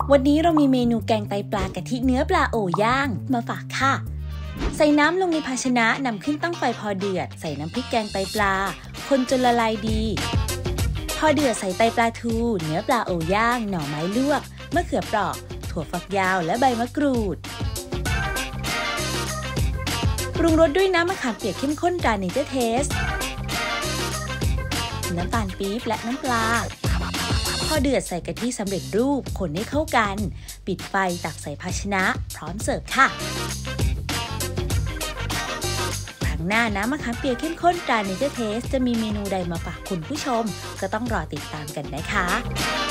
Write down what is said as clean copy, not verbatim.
วันนี้เรามีเมนูแกงไตปลากะทิเนื้อปลาโอย่าง มาฝากค่ะใส่น้ำลงในภาชนะนำขึ้นตั้งไฟพอเดือดใส่น้ำพริกแกงไตปลาคนจนละลายดีพอเดือดใส่ไตปลาทูเนื้อปลาโอย่าง หน่อไม้ลวกมะเขือเปราะถั่วฝักยาวและใบมะกรูดปรุงรสด้วยน้ำมะขามเปียกเข้มข้นตราเนเจอร์เทสน้ำตาลปี๊บและน้ำปลาพอเดือดใส่กะทิสำเร็จรูปคนให้เข้ากันปิดไฟตักใส่ภาชนะพร้อมเสิร์ฟค่ะครั้งหน้าน้ำมะขามเปียกเข้มข้นตราเนเจอร์เทสจะมีเมนูใดมาฝากคุณผู้ชมก็ต้องรอติดตามกันนะคะ